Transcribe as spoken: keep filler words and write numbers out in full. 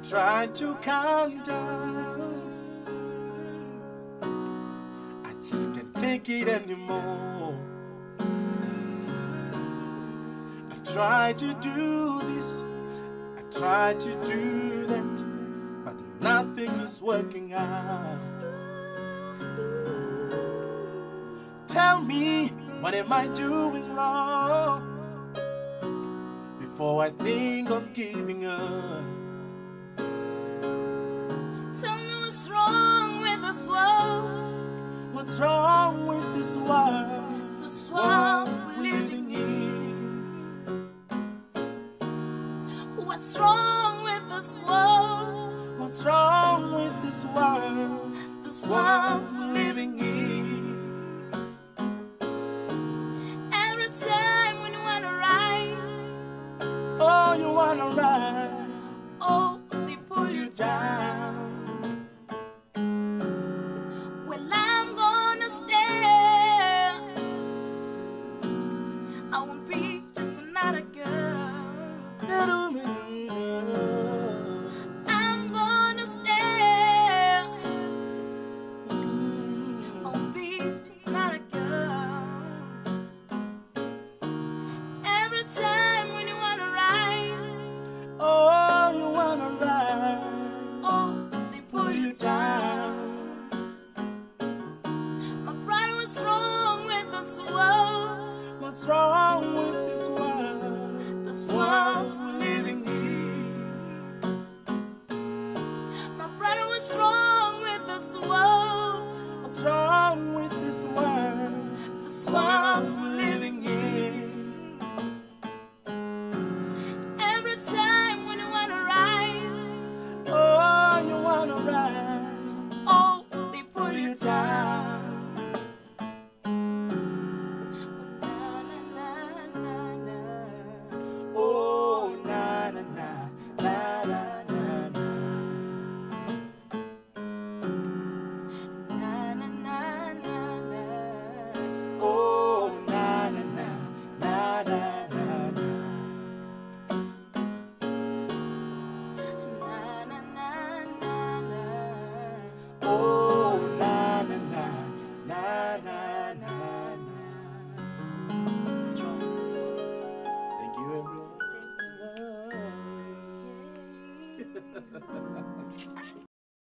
try to calm down. I just can't take it anymore. I try to do this, I try to do that, but nothing is working out. Tell me, what am I doing wrong before I think of giving up? Tell me what's wrong with this world. What's wrong with this world? This world we're living in. What's wrong with this world? What's wrong with this world? This world we're living in. Every time when you wanna rise, oh, you wanna rise, oh, they pull you down. Well, I'm gonna stay. I won't be just another girl. I'm gonna stay. I won't be just another girl. Every time when you wanna rise, oh, you wanna rise, oh, they pull you down. My brother, what's wrong with this world? What's wrong with this world? This world